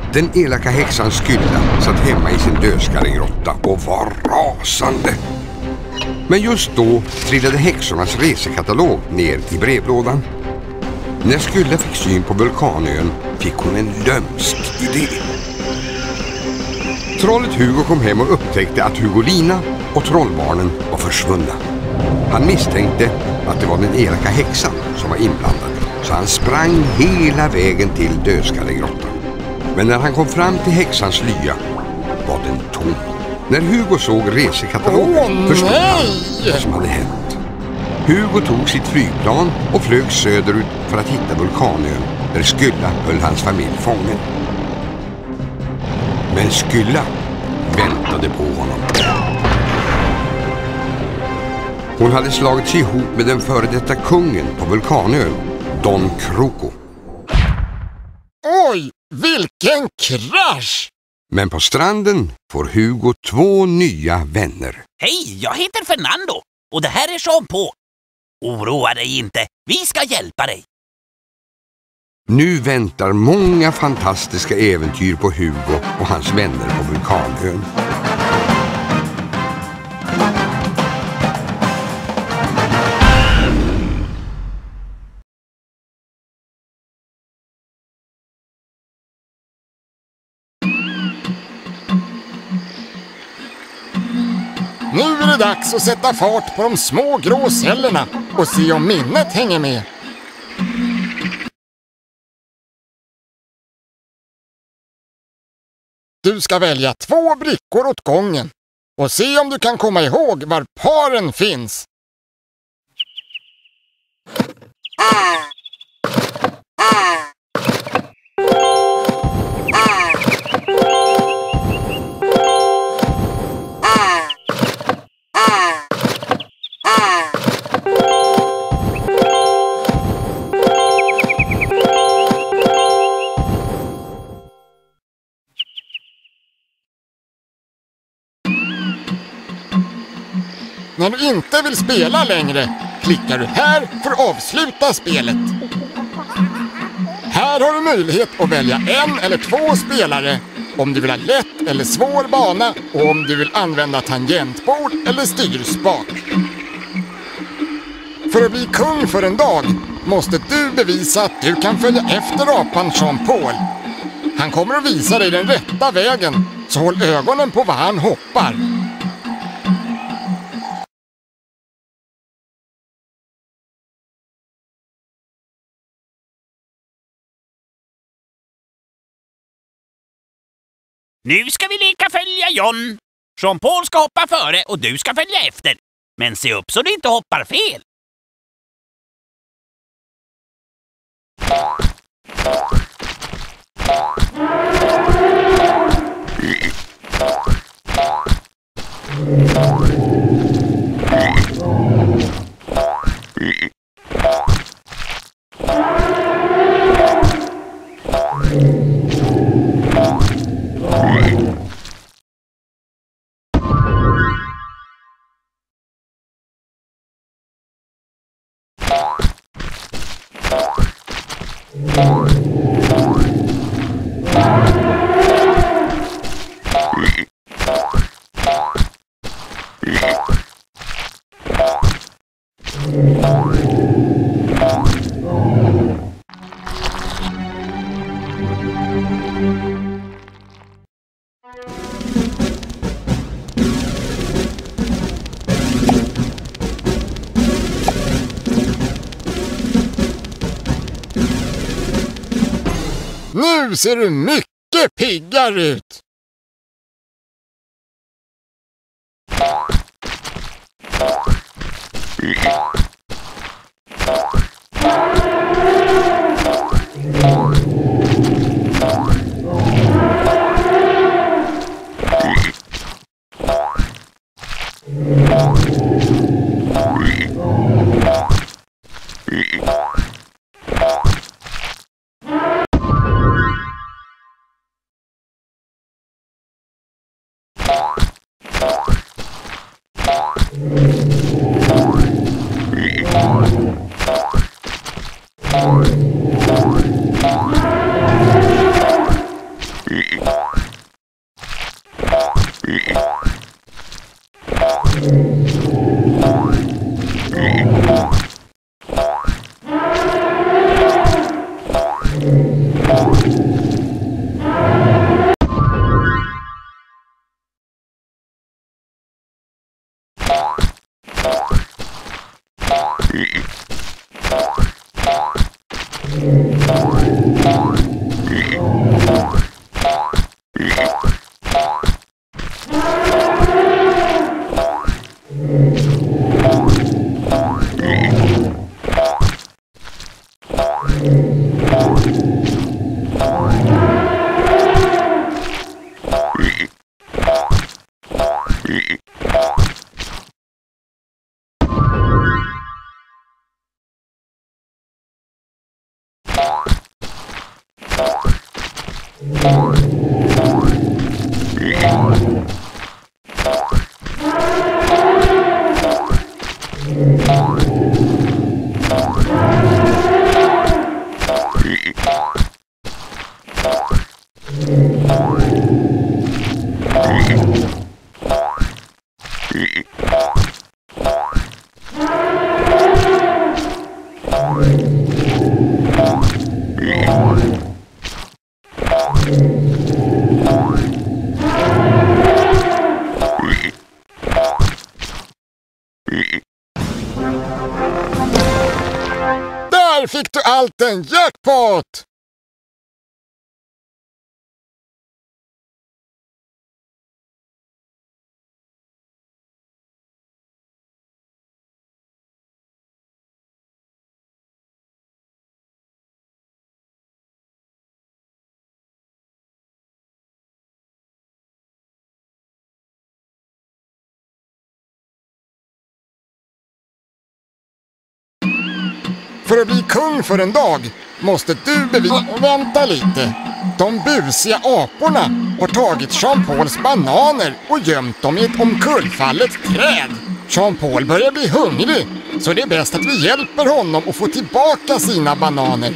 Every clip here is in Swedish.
Den elaka häxan Skylla satt hemma i sin dödskallegrotta och var rasande. Men just då trillade häxornas resekatalog ner i brevlådan. När Skylla fick syn på vulkanön fick hon en lömsk idé. Trollet Hugo kom hem och upptäckte att Hugolina och trollbarnen var försvunna. Han misstänkte att det var den elaka häxan som var inblandad, så han sprang hela vägen till dödskallegrottan. Men när han kom fram till häxans lya var den tom. När Hugo såg resekatalogen förstod han vad som hade hänt. Hugo tog sitt flygplan och flög söderut för att hitta vulkanön där Skylla höll hans familj fången. Men Skylla väntade på honom. Hon hade slagit sig ihop med den före detta kungen på vulkanön, Don Kroko. Oj, vilken krasch! Men på stranden får Hugo 2 nya vänner. Hej, jag heter Fernando och det här är Jean-Paul. Oroa dig inte, vi ska hjälpa dig. Nu väntar många fantastiska äventyr på Hugo och hans vänner på vulkanön. Nu är det dags att sätta fart på de små grå cellerna och se om minnet hänger med. Du ska välja 2 brickor åt gången och se om du kan komma ihåg var paren finns. När du inte vill spela längre klickar du här för att avsluta spelet. Här har du möjlighet att välja 1 eller 2 spelare om du vill ha lätt eller svår bana och om du vill använda tangentbord eller styrspak. För att bli kung för en dag måste du bevisa att du kan följa efter apan Jean-Paul. Han kommer att visa dig den rätta vägen, så håll ögonen på vad han hoppar. Nu ska vi leka följa John. Jean-Paul ska hoppa före och du ska följa efter. Men se upp så du inte hoppar fel. Nu ser du mycket piggare ut! Där fick du allt en jackpot! För att bli kung för en dag måste du bevisa... Vänta lite. De busiga aporna har tagit Jean-Pauls bananer och gömt dem i ett omkullfallet träd. Jean-Paul börjar bli hungrig, så det är bäst att vi hjälper honom att få tillbaka sina bananer.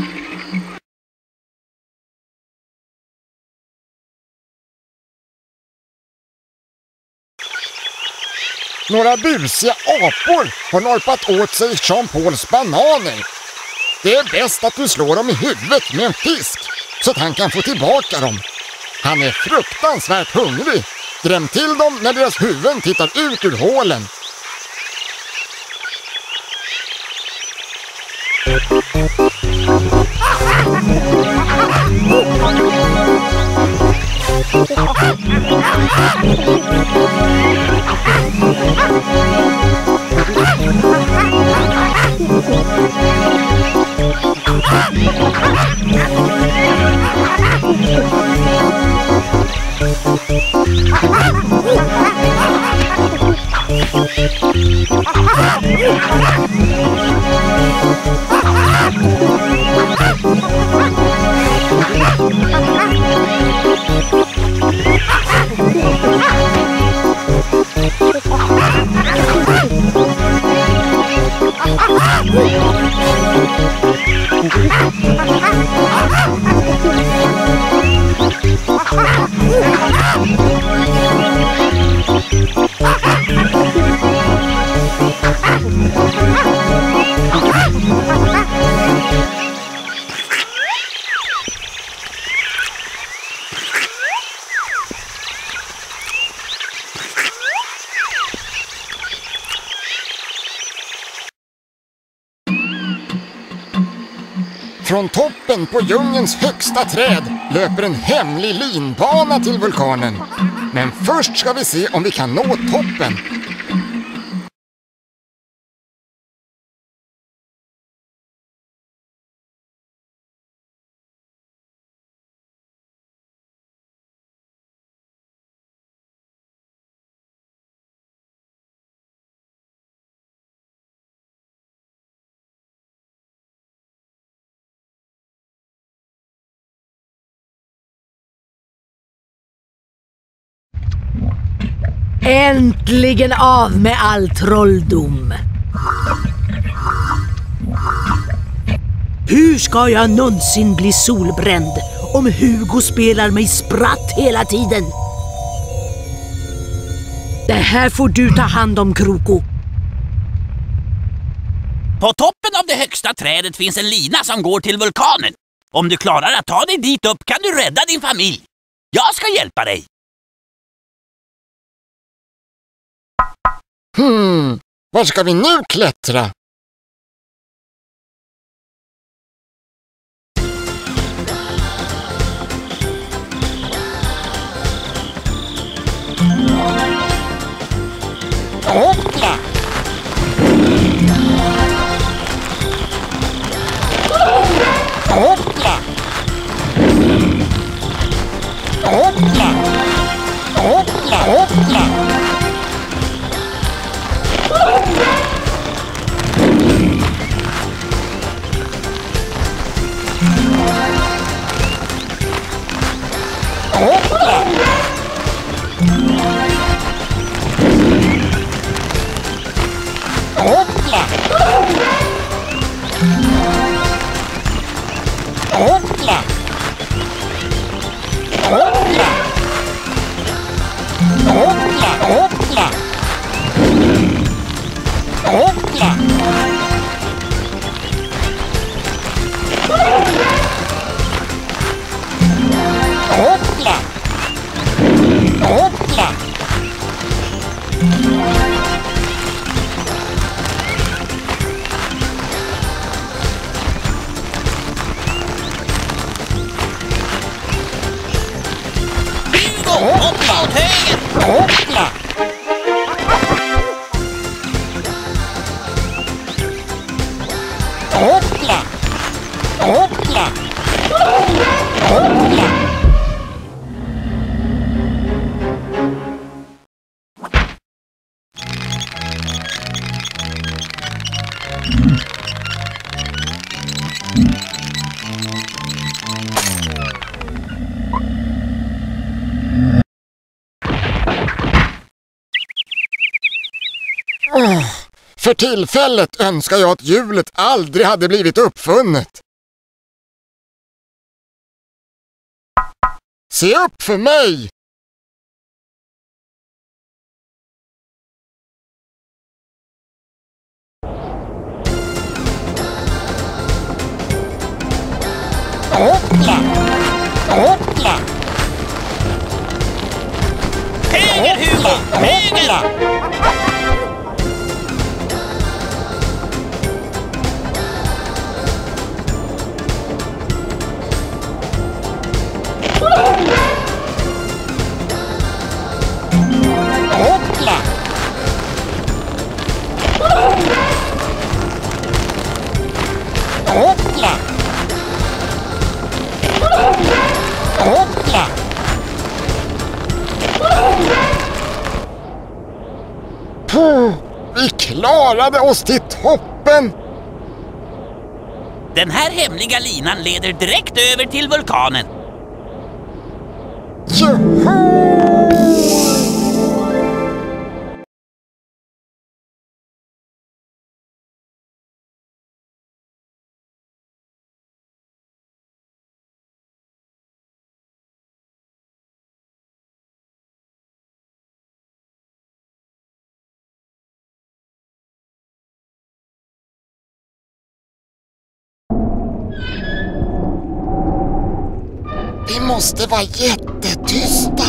Några busiga apor har norpat åt sig Jean-Pauls bananer. Det är bäst att du slår dem i huvudet med en fisk så att han kan få tillbaka dem. Han är fruktansvärt hungrig. Dräm till dem när deras huvuden tittar ut ur hålen. Från toppen på djungelns högsta träd löper en hemlig linbana till vulkanen. Men först ska vi se om vi kan nå toppen. Äntligen av med all trolldom! Hur ska jag någonsin bli solbränd om Hugo spelar mig spratt hela tiden? Det här får du ta hand om, Kroko. På toppen av det högsta trädet finns en lina som går till vulkanen. Om du klarar att ta dig dit upp kan du rädda din familj. Jag ska hjälpa dig. Var ska vi nu klättra? Hoppla! Hoppla! Hoppla! Hoppla! Hoppla! Hoppla! Hoppla! Hoppla! Hugo, hoppa åt höger! Hoppla! Hoppla! Hoppla! Hoppla! För tillfället önskar jag att hjulet aldrig hade blivit uppfunnet. Se upp för mig! Hoppla! Hoppla! Höger, Hugo! Höger! Hoppla! Hoppla! Hoppla! Puh, vi klarade oss till toppen! Den här hemliga linan leder direkt över till vulkanen. Juhu! Vi måste vara jättetysta.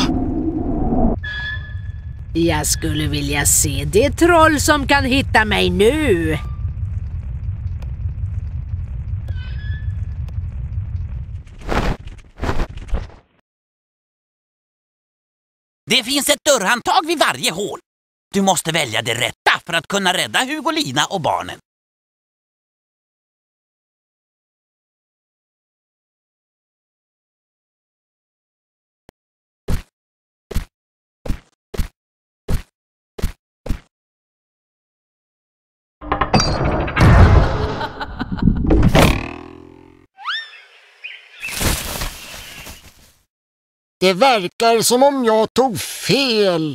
Jag skulle vilja se det troll som kan hitta mig nu. Det finns ett dörrhandtag vid varje hål. Du måste välja det rätta för att kunna rädda Hugolina och barnen. Det verkar som om jag tog fel.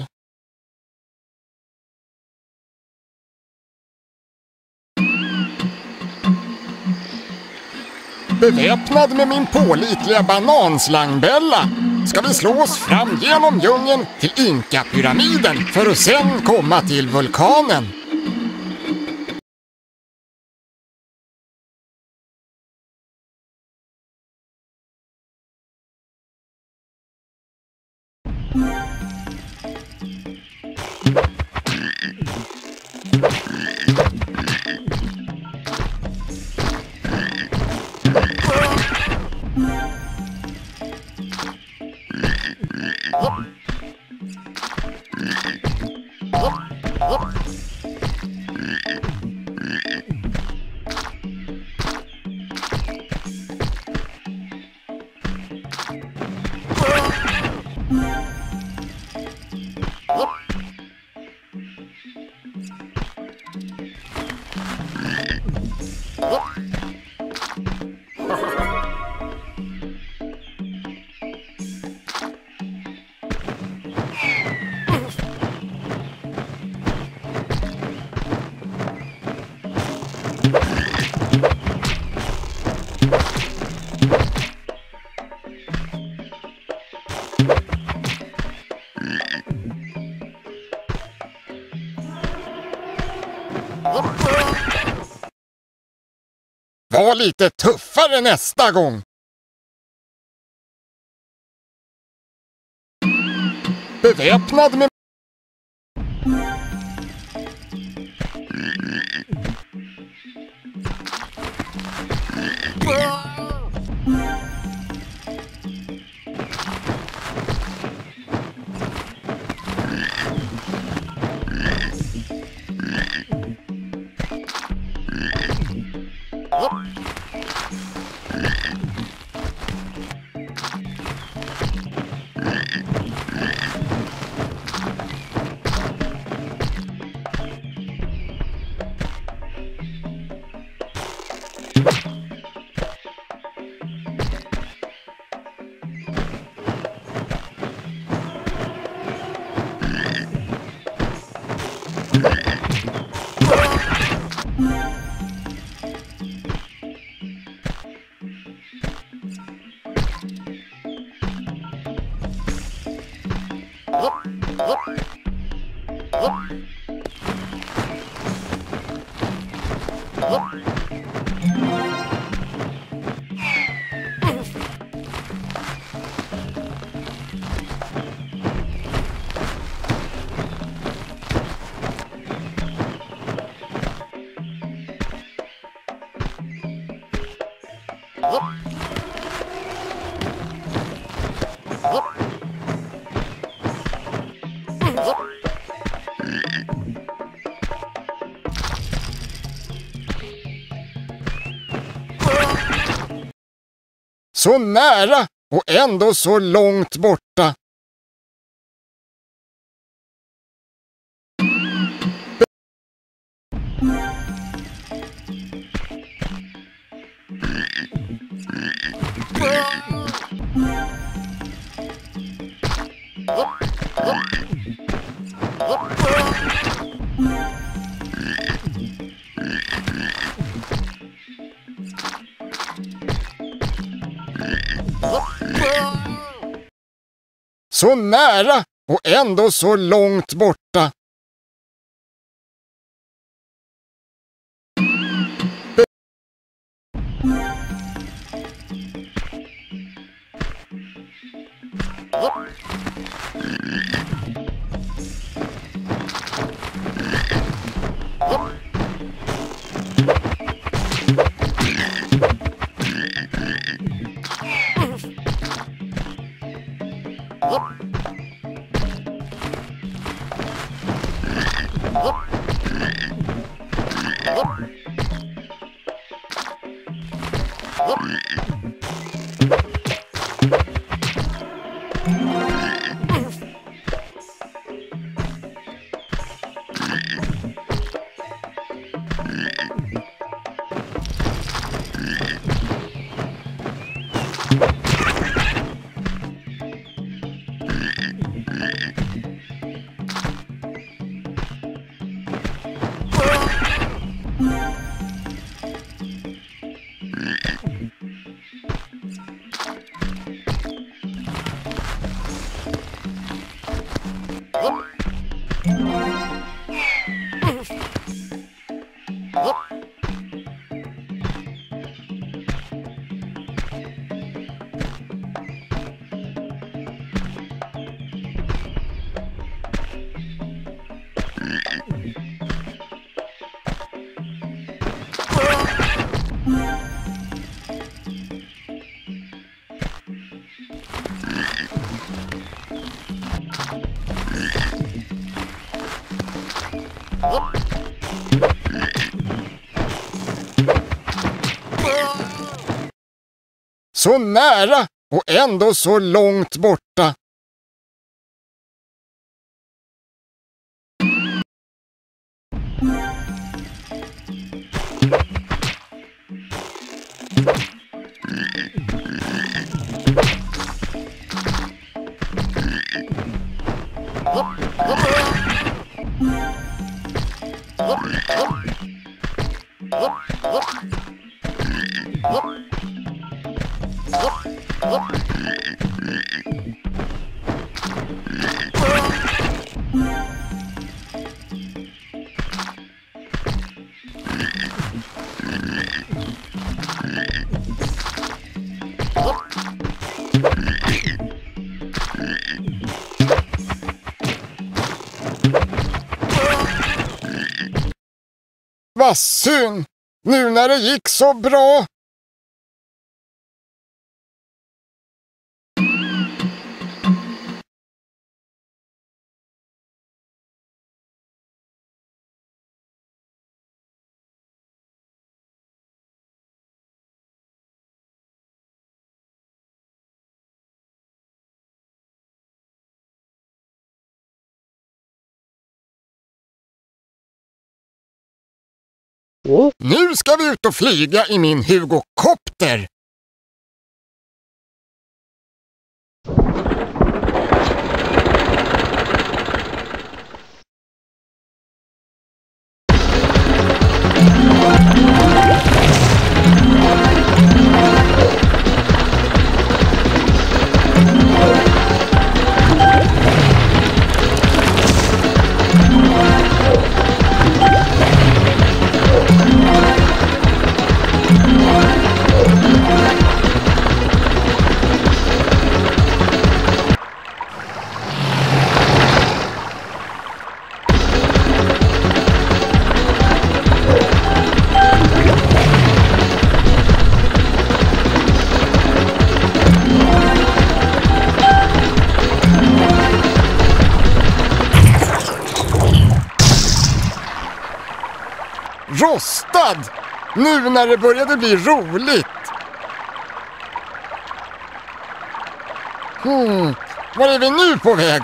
Beväpnad med min pålitliga bananslangbella ska vi slå oss fram genom djungeln till Inka-pyramiden för att sen komma till vulkanen. Var lite tuffare nästa gång. Beväpnad med... Så nära och ändå så långt borta. Så nära och ändå så långt borta. Så nära och ändå så långt borta. Vad synd, nu när det gick så bra. Nu ska vi ut och flyga i min Hugokopter. Rostad! Nu när det började bli roligt. Var är vi nu på väg?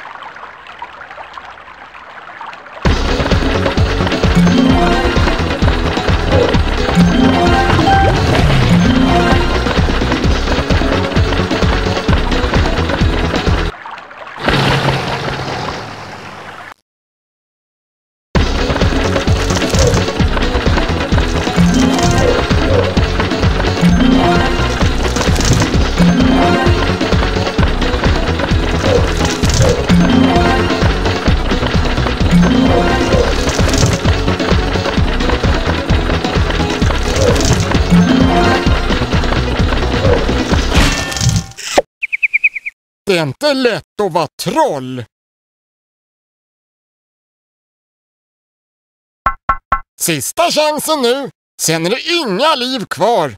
Det är inte lätt att vara troll. Sista chansen nu, sen är det inga liv kvar.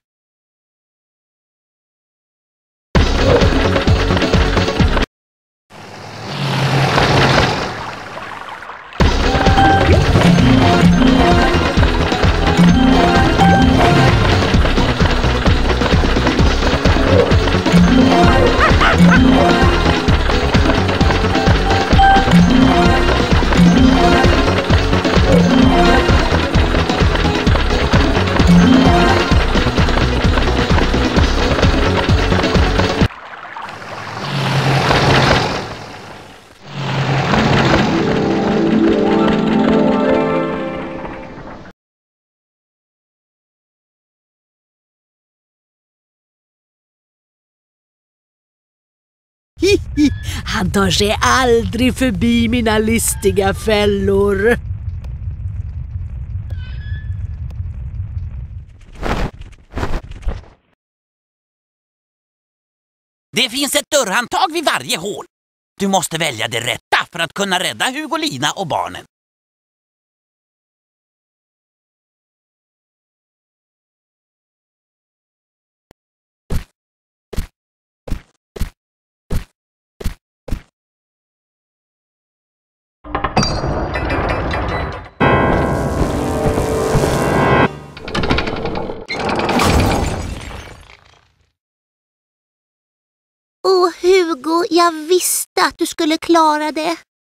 Han tar sig aldrig förbi mina listiga fällor. Det finns ett dörrhandtag vid varje hål. Du måste välja det rätta för att kunna rädda Hugolina och barnen. Åh, Hugo, jag visste att du skulle klara det.